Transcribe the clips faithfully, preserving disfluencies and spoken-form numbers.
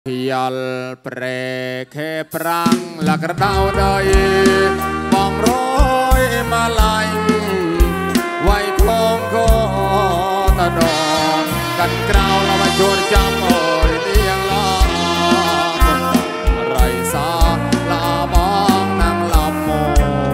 Pial pre ke perang lah kerdau doi mong roi malai wai klong ko tadon kan krau la ma jor jam oi tiang la rai sa la mong nang la mo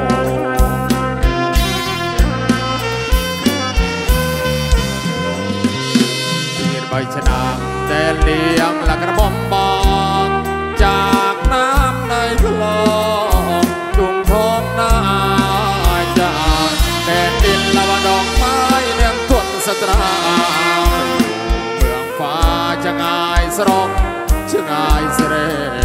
bir bai chanaเดเลียงละกระบอมบองจากน้ำในคลองจุงทองนาจากแดนดินละวะดอกไม้เลี้ยงทวนสตราเมืองฟ้าจะง่ายสรกจะง่ายเสร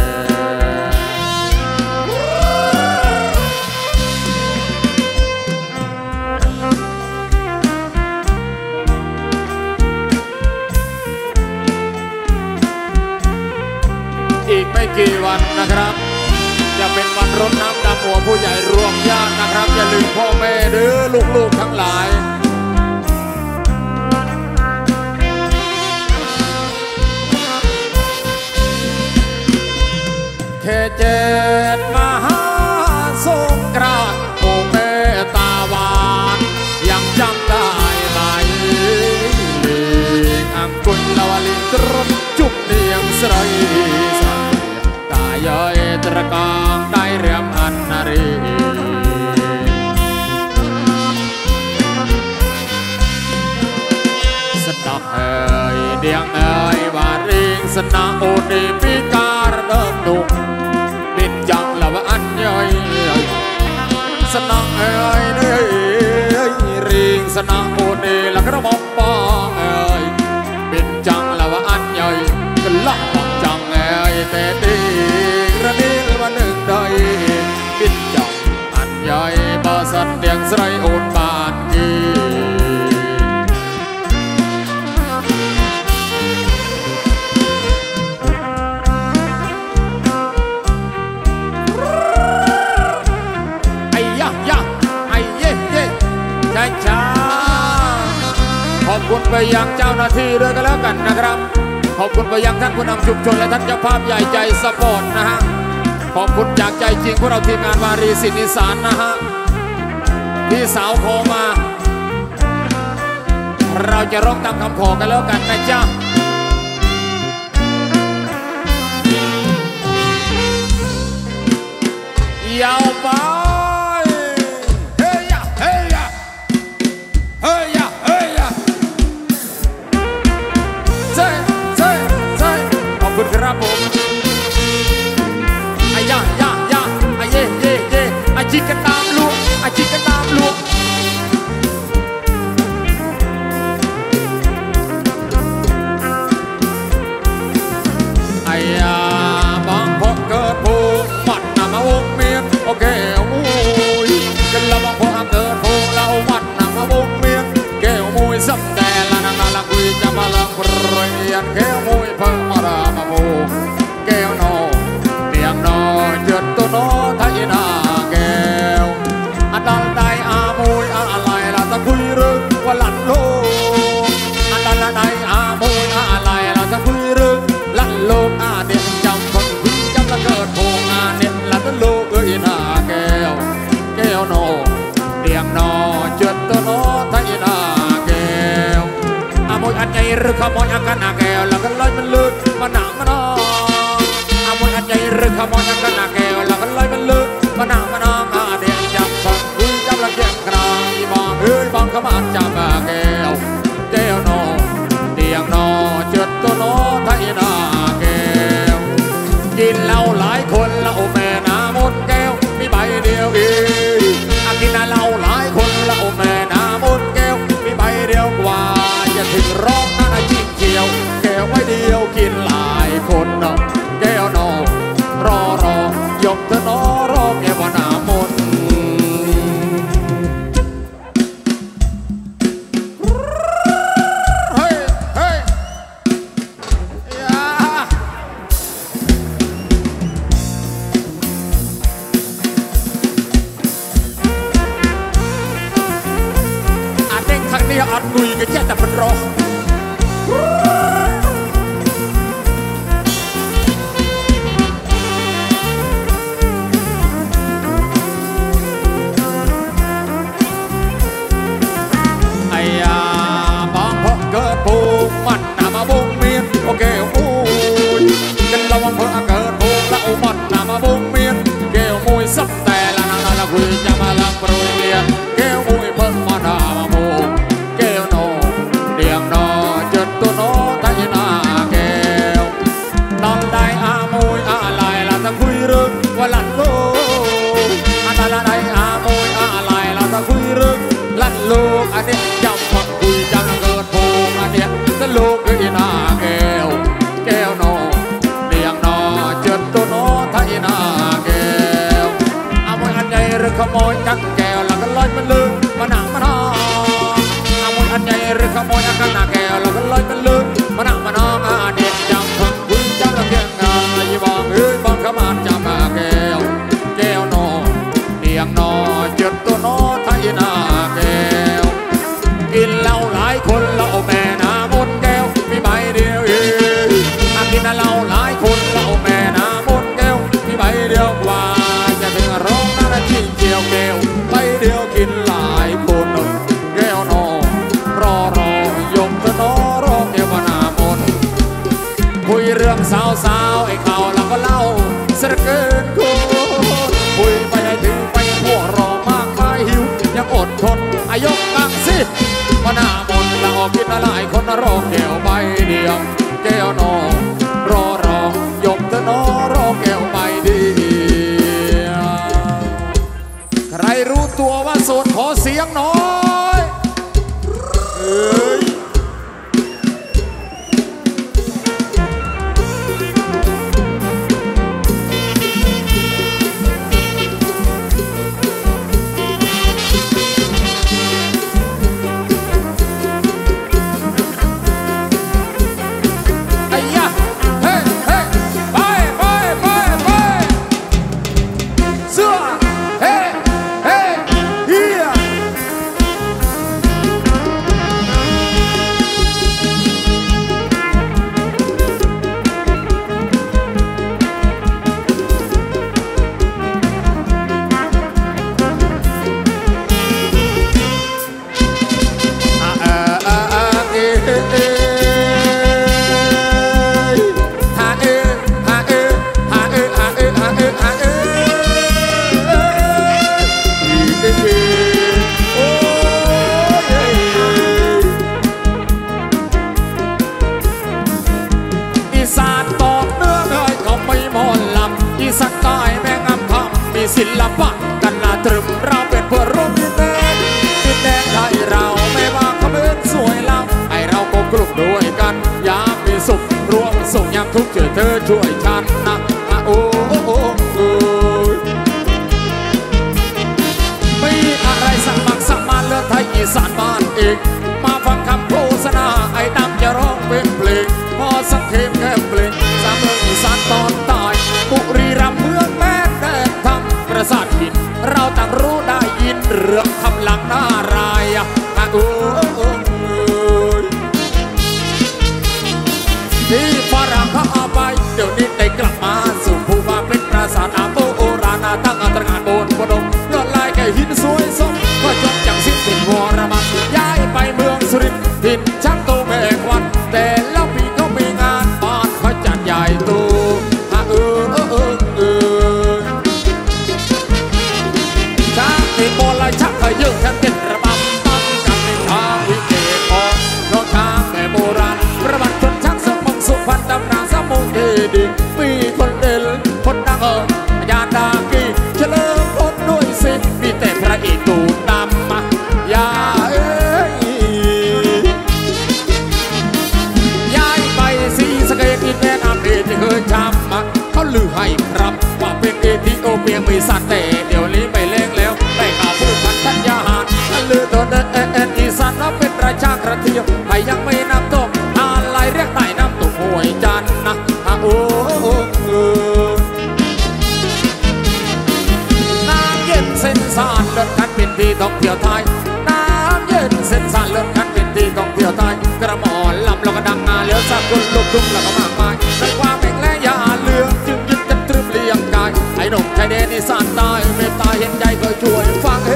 อีกไม่กี่วันนะครับจะเป็นวันรดน้ำดำหัวผู้ใหญ่รวมญาตินะครับอย่าลืมพ่อแม่หรือลูกๆทั้งหลายเขตเจ็ดมหาสงกรานต์โอ้เมตาหวานยังจำได้ไหมอังกุลลาวลิตรจุกเนียงสไรยอยตระกองได้เรียมอันนารีสนอเอ๋ยเดียงเอ๋ยวาริงสนาโอดีพิการเดิมดุบินจังละวะอันย่อยสนอเอ๋ยเอ๋ยริงสนาโอดีละกระมองปองเอ๋ยบินจังละวะอันย่อยก็ละมองจังเอ๋ยแต่ดีกระดิ่งมาหนึ่งได้บินจังอันใหญ่บาสันเดียงใส่โอนบานกีไอ้ยะยะไอ้เย่เย่ช้าช้าขอบคุณไปยังเจ้าหน้าที่ด้วยกันแล้วกันนะครับขอบคุณไปยังท่านผู้นำชุมชนและท่านเจ้าภาพใหญ่ใจสปอร์ตนะฮะขอบคุณจากใจจริงพวกเราทีมงานวารีศิลป์อีสานนะฮะพี่สาวโทรมาเราจะร้องตามคำขอกันแล้วกันนะจ๊ะยาวไปเฮ้ยเฮ้ยเฮ้ยเฮ้ยเซ่เซ่เซ่ขอบคุณครับผมไอ้ยะยะยะไอ้เย่เย่เย่ไอ้จิกกันตามลูกไอ้จิกกันตามลูกไอ้ยาบางพอเกิดผู้มัดนำมาวงเมียนโอเคโอ้ยกันละบางพอเกิดผู้เรามัดนำมาวงเมียนแก้วมวยสัมแต่ละนังละคุยจะมาลังรอยเมียนแก้วมวยเพิ่งมารามาโมแก้วนอเตียงนอเจิดตัวนอไทยนาแก้วอันดันได้อามวยอะไรล่ะตะคุยเรื่องว่าหลันโลอันดันได้อามวยอะไรล่ะตะคุยเรื่องหลันโลอาเด็กจำคนคุยจำละเกิดโพงอาเด็กละตะโลเอ้ยนาแก้วแก้วนอเตียงนอเจิดตัวนอไทยนาแก้วอามวยอันใหญ่หรือขโมยอากันนาแก้วแล้วก็ลอยมันลึกมาหนักมานอมวยอันใหญ่หรือขโมยกันนาแก้วแล้วก็เลยมันลึกมานามานาอาเดียงจับฟังคุยจับละเกียงกลางอีบองเอ้ยบองขมาจับแก้วแก้วนอเดียงนอเจิดตัวนอไทยนาแก้วกินเหล้าหลายคนละโอแม่นามนแก้วมีใบเดียวอีอากินเหล้าหลายคนละโอแม่นามนแก้วมีใบเดียวกว่าอย่าถึงร้องนะจิ้งเขียวแก้วไว้เดียวกินหลายคนเนาะแก้วนอรอรอยกเธอนอรอแก้วหนามนเฮ้ยเฮ้ยยาอาเด้งทางนี้อัดลุยกันแค่แต่เป็นรอชักแก้วแล้วก็ลอยมันลืมมาหนักมานองขโมยอันใหญ่หรือขโมยอันข้างหน้าแก้วแล้วก็ลอยมันลืมมาหนักมานองอาเด็กจังฟังคุณจังละเพียงงานยี่บองเอ้ยบองขมานจังมาแก้วแก้วนอเดียงนอจุดตัวนอไทยนาแก้วกินเหล้าหลายคนเหล้าแม่น้ำมนแก้วมีใบเดียวเองกินเหล้าหลายคนเหล้าแม่น้ำมนแก้วมีใบเดียวกว่าจะถึงร้องนั่นจิ้งเจียวแก้วใบเดียวกินหลายคนแก้วนอรอรอยมตัวนอรอแก้วน้ำมนคุยเรื่องสาวสาวไอ้เขาแล้วก็เล่าเสียเกินคนคุยไปให้ถึงไปพวกรอมากมายหิวยังอดทนอายกกังสิมาหน้ามนละออกกินละหลายคนรอแก้วใบเดียวแก้วนอรอรอยมตัวนอรอแก้วใบเดียวใครรู้ตัวว่าโสดขอเสียงหน่อยเอ้ยศิลปะกันนาตรึมเราเป็นเพื่อนร่วมดินแดนดินแดนไทยเราไม่ว่าเขาเป็นสวยเราไอเราก็กลุ่มด้วยกันยามมีสุขร่วมสุขยามทุกข์เจอเธอช่วยฉันนะโอ้โอ้โอ้โอ้ไม่อะไรสักมากสักมาเลือดไทยอีสานบ้านเองมาฟังคำโฆษณาไอ้ดำจะร้องเป็นเพลงพอสักเพลงแค่เพลงสามเมืองอีสานตอนตายบุรีรัมย์เมืองแม่แดนทำประสาทหินเราต่างรู้ได้ยินเรื่องคำหลังหน้ารายอะโอ้ที่ฝรั่งเขาเอาไปเดี๋ยวนี้ได้กลับมาสู่ภูมิเป็นปราสาทอาโบโอราณาตั้งอันตรงานโบนบนงเลือดลายแก่หินสวยสมก็จบจากสิ้นถิ่นวรมันย้ายไปเมืองสุรินทร์ถิ่นช่างโตแม่ควันแต่แล้วปีเขามีงานบ้านเขาจัดใหญ่โตเออเออเออเออช้างที่โบราณชักขยืดแทนเป็นระบำตั้งกันในทางวิเกตออกรถทางแม่โบราณประวัติชนชักสมองสุพรรณดำนาสมุทรเดดิมีคนเด่นคนดังเอิญญาดากีเฉลิมพลด้วยสิมีแต่พระเอกตูดำมาอย่าเอ้ยย้ายไปสีสะเกดอินแดนอาเมริกที่เคยช้ำมาเขาลือให้ครับว่าเป็นเอธิโอเปียมีสัตว์แต่เดี๋ยวนี้ไม่เล่งแล้วได้ข่าวผู้พันธัญญาหารลือตัวเดินเอ็นอีสานแล้วเป็นราชากระเทียมใครยังไม่น้ำตกอะไรเรียกได้น้ำตกห้วยจันนะโอ้น้ำเย็นเส้นสานเลือดคันเป็นที่ท่องเที่ยวไทยน้ำเย็นเส้นสานเลือดคันเป็นที่ท่องเที่ยวไทยกระหม่อมลำแล้วก็ดังงาเลี้ยวสักคนลูกทุ่งแล้วก็มากมายในความแห่งและยาเลืองจึงยึดกันตรึมเลี้ยงกายไอ้หนุ่มชายแดนอีสานใต้เมตตาเห็นใจก็ช่วยฟังเฮ้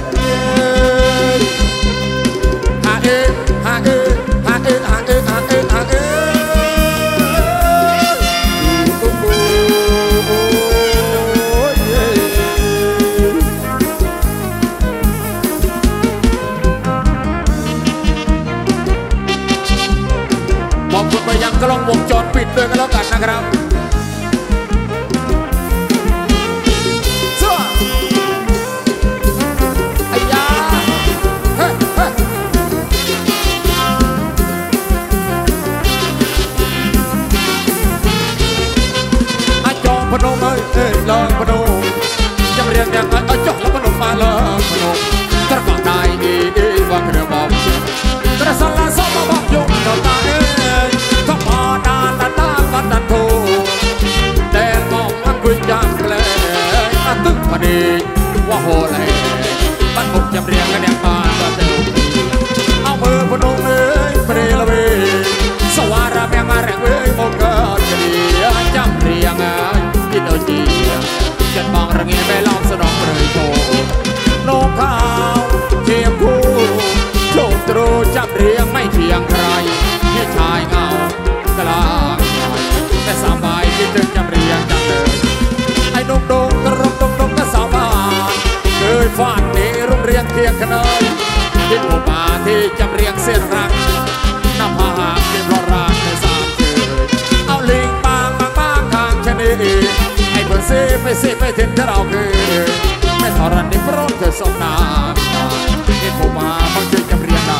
ฮาเอฮาเอฮาเอฮาเอฮาเอฮาเอบอกคุณไปยังกล้องวงจรปิดด้วยกันแล้วกันนะครับพนมเอ้ยลองพนมยังเรียนยังไงเอาจบแล้วพนมมาเลยนี้ไอ้เพื่อนซีไปซีไปถึงที่เราคือไม่ทรณีพร้อมเธอสมนาเห็นผู้มาบางทีจำเรียนได้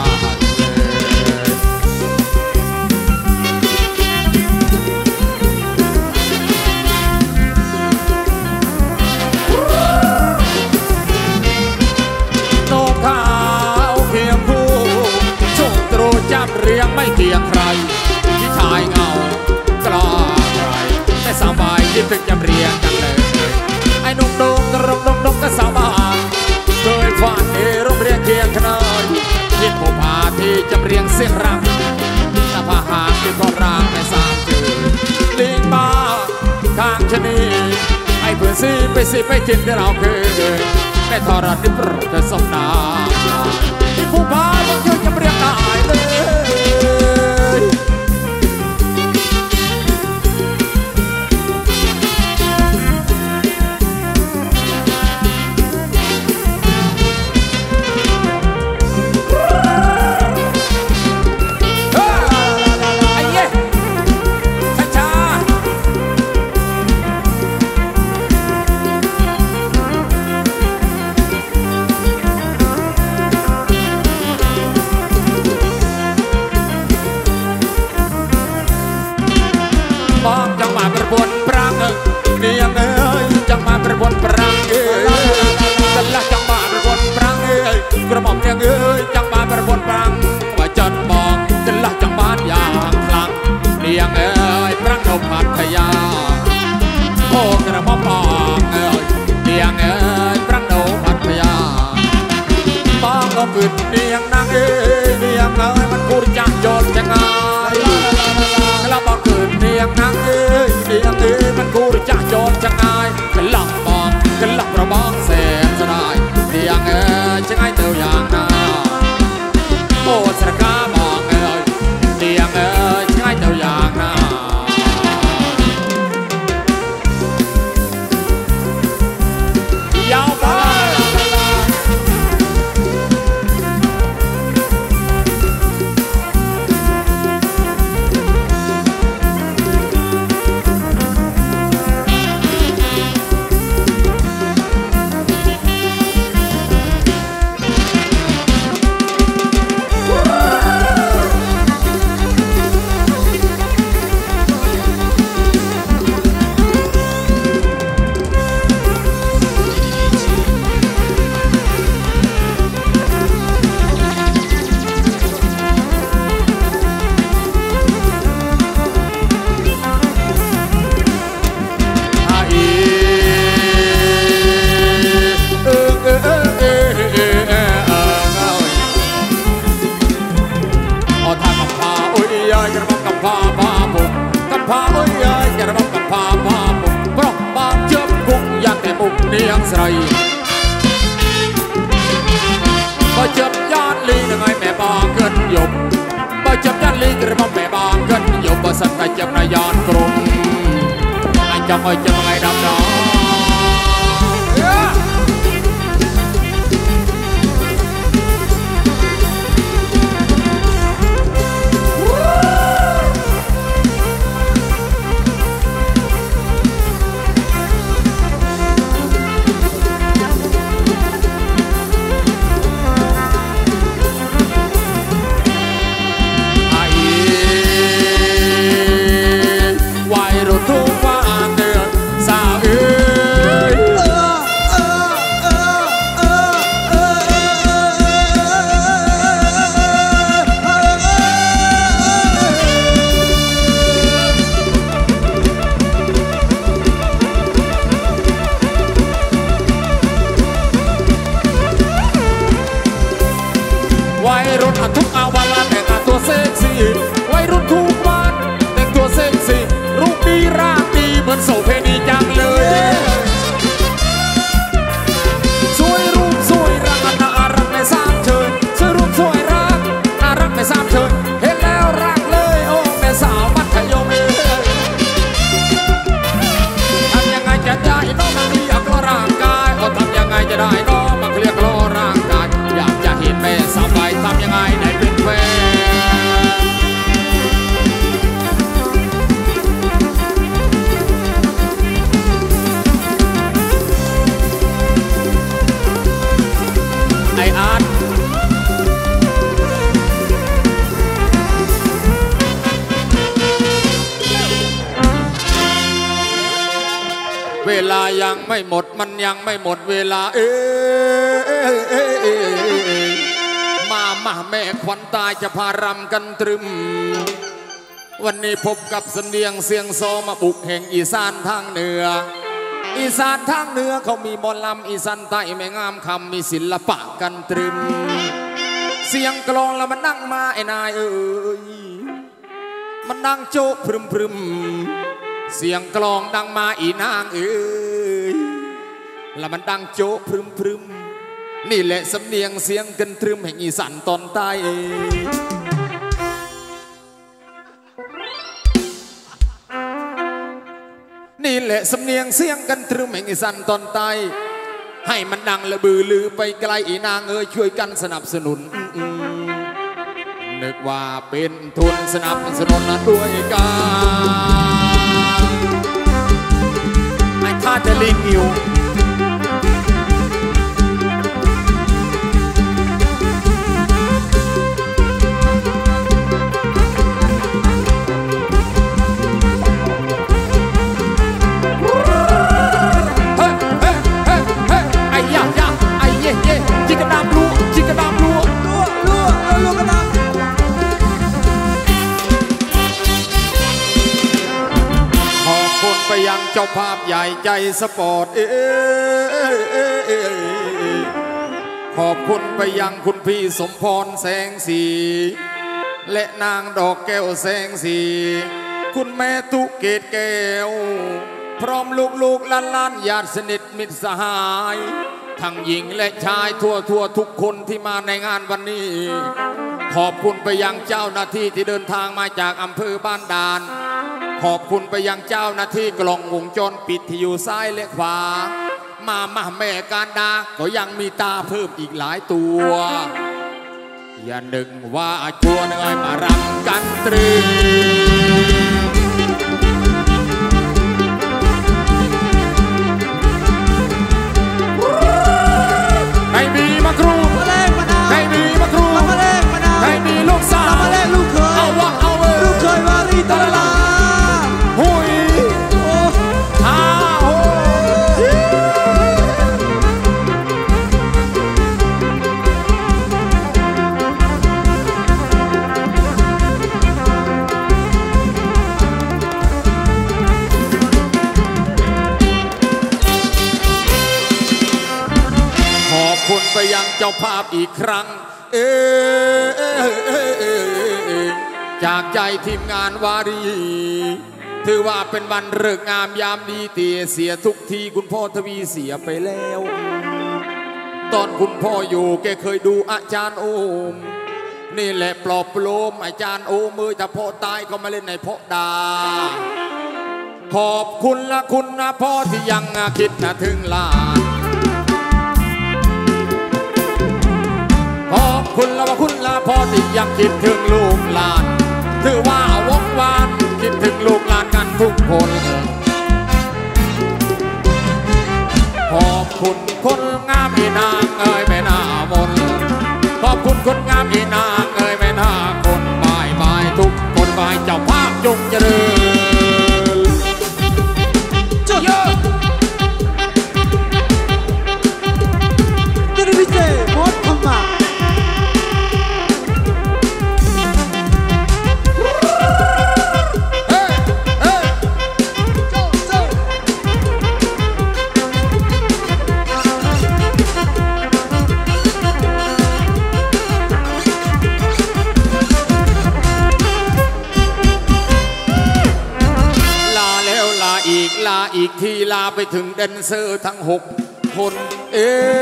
โน้ขาวเคียงคู่ช่วงตรูจับเรียงไม่เกี่ยงใครที่ชายเงากล้าใครไม่สบายคิดถึงจำเรียงจังเลยไอ้นุ่มดงกระรมดงดงก็สบายเคยฝันเอโรงเรียนเคียงขนานยินผู้พาที่จำเรียงเสียงรักถ้าพาหางที่ก็ร่างไม่สามจืดลิงบ้าข้างชะนีไอ้เพื่อนซีไปซีไปกินที่เราเคยไม่ทรณีโปรดเธอสมนาที่ผู้พาบางทีจำเรียงได้เลยเนียงเอ้ยจังมาประบนปรังเอ้ยจันละจังมาประบนปรังเอ้ยกระหม่อมเนียงเอ้ยจังมาประบนปรังว่าจันมองจันละจังมาอย่างพลังเนียงเอ้ยปรังนมพัทยาโอ้กระหม่อมปองเอ้ยเนียงเอ้ยปรังนมพัทยาปองก็ขึ้นเนียงนางเอ้ยเนียงเอ้ยมันพูดจังโยนจังไงแล้วบอกขึ้นเนียงนางเอ้ยเนียงเอ้ยมันพูดจังโยนจังไงกันหลังมองกันหลังเราบ้องเสียจะได้เนียงเอ้ยจังไงเตียวอย่างน่าโอ้สระกามองเอ้ยเนียงเอ้ยจังไงเตียวอย่างน่ายาวไปเนียงใส่บ่จับยานลีนังไงแม่บางเกินหยบบ่จับยานลีกระบอกแม่บางเกินหยบบ่สัตว์ไปจับนายยานกรุงไอ้จับไอ้จับไงดำดอทุกวันเดือนสาวเอ๋เวลายังไม่หมดมันยังไม่หมดเวลาเอ๊ะมามาแม่ควันตายจะพารำกันตรึมวันนี้พบกับเสนียงเสียงโซมาบุกแห่งอีสานทางเหนืออีสานทางเหนือเขามีบอลลำอีสานใต้ไม่งามคำมีศิลปะกันตรึมเสียงกลองแล้วมันนั่งมาไอ้นายเอ้ยมันนั่งโจ๊กพรึมพรึมเสียงกลองดังมาอีนางเอ้ยแล้วมันดังโจ๊กพรึมพรึมนี่แหละสำเนียงเสียงกันตรึมแห่งอีสานตอนใต้นี่แหละสำเนียงเสียงกันตรึมแห่งอีสานตอนใต้ให้มันดังระบือลือไปไกลอีนางเอ้ยช่วยกันสนับสนุนนึกว่าเป็นทุนสนับสนุนด้วยกันไอ้ข้าจะลิงอิวจิกกระดามรู้จิกกระดามรู้รู้รู้รู้กระดามขอบคุณไปยังเจ้าภาพใหญ่ใจสปอร์ตเอขอบคุณไปยังคุณพี่สมพรแสงสีและนางดอกแก้วแสงสีคุณแม่ตุเกตแก้วพร้อมลูกๆล้านๆญาติสนิทมิตรสหายทั้งหญิงและชายทั่วทั่วทุกคนที่มาในงานวันนี้ขอบคุณไปยังเจ้าหน้าที่ที่เดินทางมาจากอำเภอบ้านด่านขอบคุณไปยังเจ้าหน้าที่กล้องวงจรปิดที่อยู่ซ้ายและขวามามาแม่การดาก็ยังมีตาเพิ่มอีกหลายตัวอย่านึกว่าชัวร์เหนื่อยมารำกันตรึงให้มีมะครูให้มีมะครูให้มีลูกสาวลูกเคยเอาวะเอาเว้ยลูกเคยวารีตะลาหุยอ้าวขอบคุณไปยังเจ้าภาพอีกครั้งเอจากใจทีมงานวารีถือว่าเป็นวันฤกษ์งามยามดีเตียเสียทุกทีคุณพ่อทวีเสียไปแล้วตอนคุณพ่ออยู่แกเคยดูอาจารย์โอมนี่แหละปลอบโลมอาจารย์โอมมือแต่พ่อตายก็มาเล่นในพ่อดาขอบคุณละคุณนะพ่อที่ยังคิดนะถึงหลานขอบคุณละว่าคุณละพ่อที่ยังคิดถึงลูกหลานถือว่าวงวานคิดถึงลูกหลานกันทุกคนขอบคุณคนงามอีนางเอ้ยแม่นามนขอบคุณคนงามอีนางเอ้ยแม่นาคนบายบายทุกคนบายเจ้าภาพจงเจริญจุดเยอะดิริเจมดทำมาลาอีกทีลาไปถึงแดนเซอร์ทั้งหกคนเอ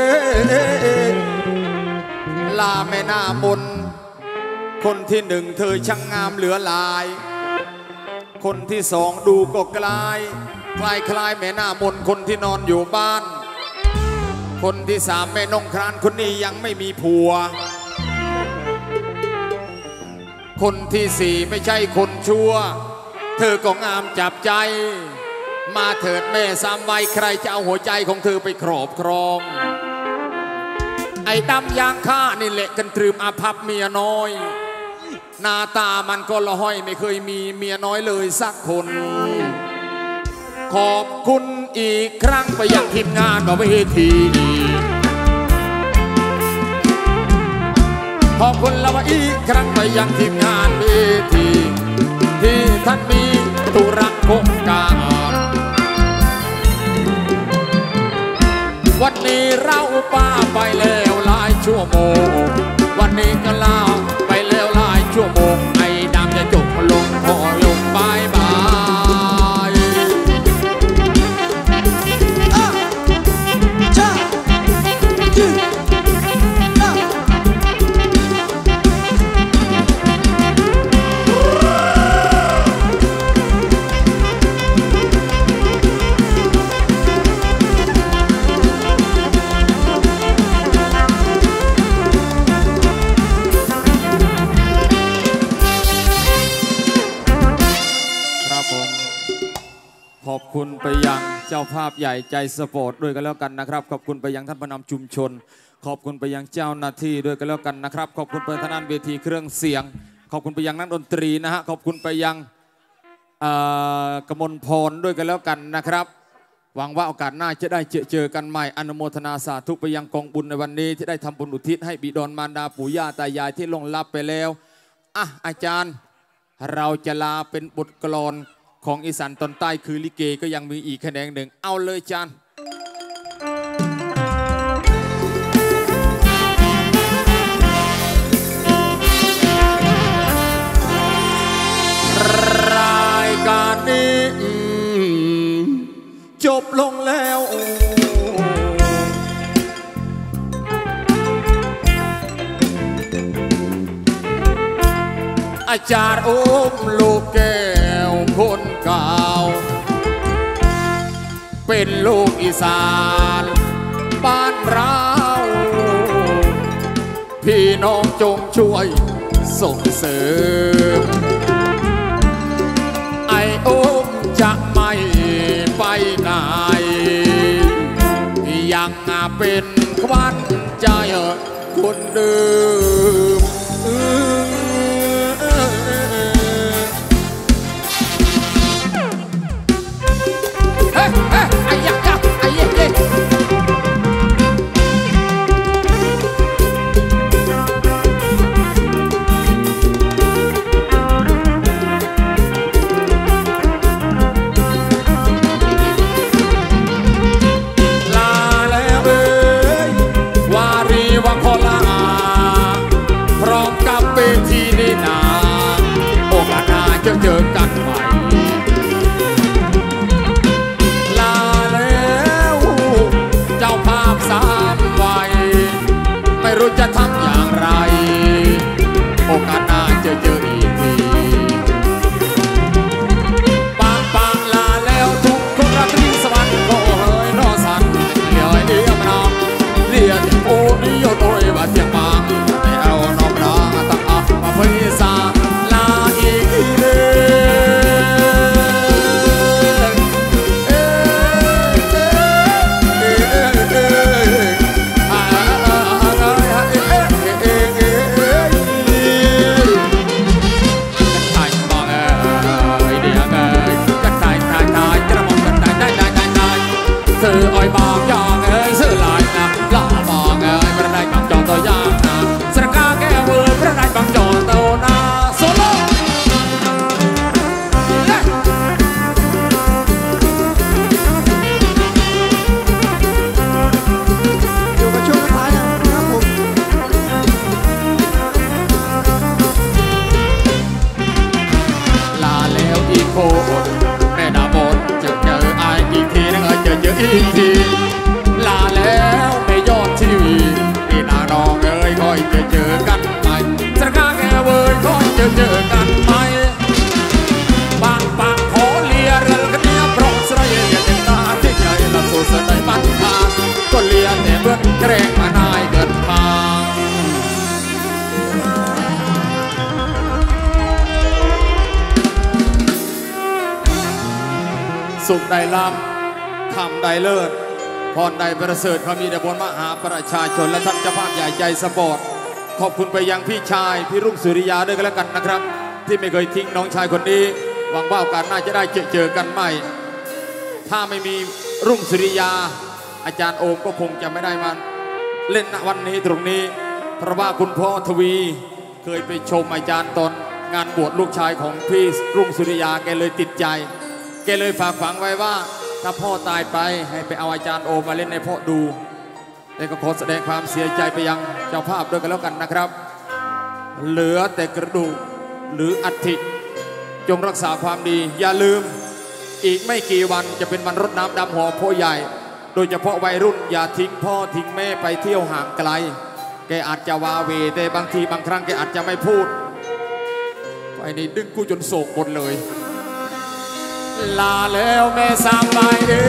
ลาแม่หน้ามนคนที่หนึ่งเธอช่างงามเหลือหลายคนที่สองดูก็กลายคล้ายคล้ายแม่หน้ามนคนที่นอนอยู่บ้านคนที่สามแม่นงครานคนนี้ยังไม่มีผัวคนที่สี่ไม่ใช่คนชั่วเธอก็งามจับใจมาเถิดแม่สามวัยใครจะเอาหัวใจของเธอไปครอบครองไอ้ดำยางข้านี่แหละกันตรึมอาภัพเมียน้อยหน้าตามันก็ละห้อยไม่เคยมีเมียน้อยเลยสักคนขอบคุณอีกครั้งไปยังทีมงานกับเวทีขอบคุณละว่าอีกครั้งไปยังทีมงานเวทีที่ท่านมีตุระโครงการวันนี้เราป้าไปแล้วหลายชั่วโมงวันนี้ก็ลาไปแล้วหลายชั่วโมงไอ้ดำจะจบลงพอลงบายบายขอบคุณไปยังเจ้าภาพใหญ่ใจสปอร์ตด้วยกันแล้วกันนะครับขอบคุณไปยังท่านผู้นำชุมชนขอบคุณไปยังเจ้าหน้าที่ด้วยกันแล้วกันนะครับขอบคุณไปทางด้านเวทีเครื่องเสียงขอบคุณไปยังนักดนตรีนะฮะขอบคุณไปยังกมลพรด้วยกันแล้วกันนะครับหวังว่าโอกาสหน้าจะได้เจอเจอกันใหม่อนุโมทนาสาธุไปยังกองบุญในวันนี้ที่ได้ทำบุญอุทิศให้บิดามารดาปู่ย่าตายายที่ล่วงลับไปแล้วอ่ะอาจารย์เราจะลาเป็นบทกลอนของอีสานตอนใต้คือลิเกก็ยังมีอีกแขนงหนึ่งเอาเลยจานรายการนี้จบลงแล้วอาจารย์อุ้มลูกแก้วคนเก่าเป็นลูกอีสานบ้านเราพี่น้องจงช่วยส่งเสริมไอ้อุ้มจะไม่ไปไหนยังเป็นขวัญใจคนเดิมเจอกันใหม่ลาแล้วเจ้าภาพสามวัยไม่รู้จะทำอย่างไรโอกาสหน้าจะเจออีกทีปางปางลาแล้วทุกคนราตรีสวรรค์ก็เฮ้ยนอสันเลี้ยเดียมนองเลี้ยโอ้นิโยโดยว่าเสียงบางไม่เอานอมราตั้งอ่ะมาเพื่อสาลาอีกทีเลยอีกทีลาแล้วไม่ยอดทีวีพี่นาน้องเอ้ยคอยจะเจอกันใหม่สักครั้งแค่เว้ยคอยจะเจอกันใหม่บางปากขอเลียเรือกันเนี้ยเพราะสระเยียเป็นตาที่ใหญ่ละโซสได้บันทาก็เลียแต่เบื้องแกรงมานายเกิดทางสุขใดลำทำใดเลิศพรใดประเสริฐเขามีแต่บนมหาประชาชนและท่านเจ้าภาพใหญ่ใจสปอร์ตขอบคุณไปยังพี่ชายพี่รุ่งสุริยาด้วยกันแล้วกันนะครับที่ไม่เคยทิ้งน้องชายคนนี้หวังว่าโอกาสหน้าจะได้เจอเจอกันใหม่ถ้าไม่มีรุ่งสุริยาอาจารย์โอมก็คงจะไม่ได้มาเล่นณวันนี้ตรงนี้เพราะว่าคุณพ่อทวีเคยไปชมอาจารย์ตอนงานบวชลูกชายของพี่รุ่งสุริยาแกเลยติดใจแกเลยฝากฝังไว้ว่าถ้าพ่อตายไปให้ไปเอาอาจารย์โอมมาเล่นในพ่อดูแต่ก็ขอแสดงความเสียใจไปยังเจ้าภาพด้วยกันแล้วกันนะครับเหลือแต่กระดูกหรืออัฐิจงรักษาความดีอย่าลืมอีกไม่กี่วันจะเป็นวันรดน้ำดำหัวพ่อใหญ่โดยเฉพาะวัยรุ่นอย่าทิ้งพ่อทิ้งแม่ไปเที่ยวห่างไกลแกอาจจะวาเวแต่บางทีบางครั้งแกอาจจะไม่พูดไอ้นี่ดึงกูจนโศกหมดเลยลาแล้วแม่สามใบเอ้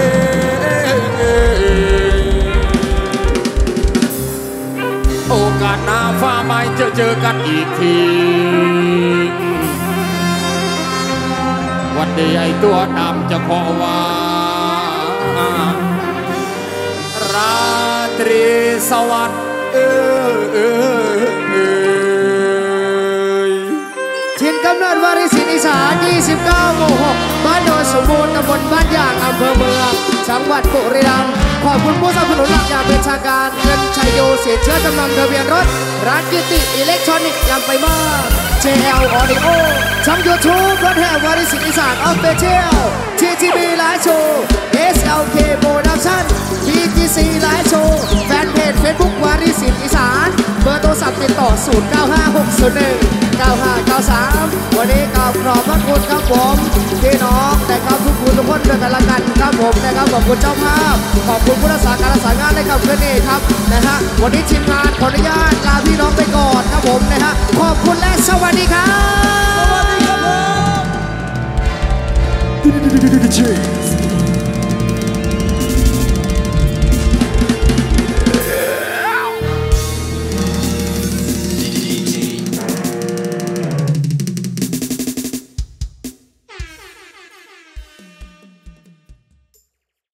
โอกาสหน้าฟ้าไม่เจอเจอกันอีกทีวันนี้ไอ้ตัวดำจะขอว่าราตรีสวัสดิ์เออเออเออถิ่นกำเนิดวาริสินอีสานยี่สิบเก้าหมู่หกบ้านโนนสมบูรณ์ตำบลบ้านยางอำเภอเมืองจังหวัดบุรีรัมย์ขอบคุณผู้สนับสนุนหลักอย่างเป็นทางการเงินชัยโยเสียเชื้อจำนำทะเบียนรถร้านกิติอิเล็กทรอนิกส์ลำไปมาก เจ แอล Audio ช่อง ยูทูบ รถแห่วาริสินอีสานออฟฟิเชียล ที ที บี ไลฟ์โชว์ เอส แอล เค Production บี จี ซี ไลฟ์โชว์แฟนเพจ Facebook วาริสินอีสานเบอร์โทรศัพท์ติดต่อศูนย์ เก้า ห้า หก ศูนย์ หนึ่ง เก้า ห้า เก้า สาม วันนี้กราบขอบพระคุณครับผมพี่น้องนะครับทุกคนทุกคนด้วยกันละกันครับผมนะครับขอบคุณเจ้าภาพขอบคุณผู้รักษาการรักษางานในกับเพื่อนเอกครับนะฮะวันนี้ทีมงานขออนุญาตลาพี่น้องไปก่อนครับผมนะฮะขอบคุณและสวัสดีครับสวัสดีครับผม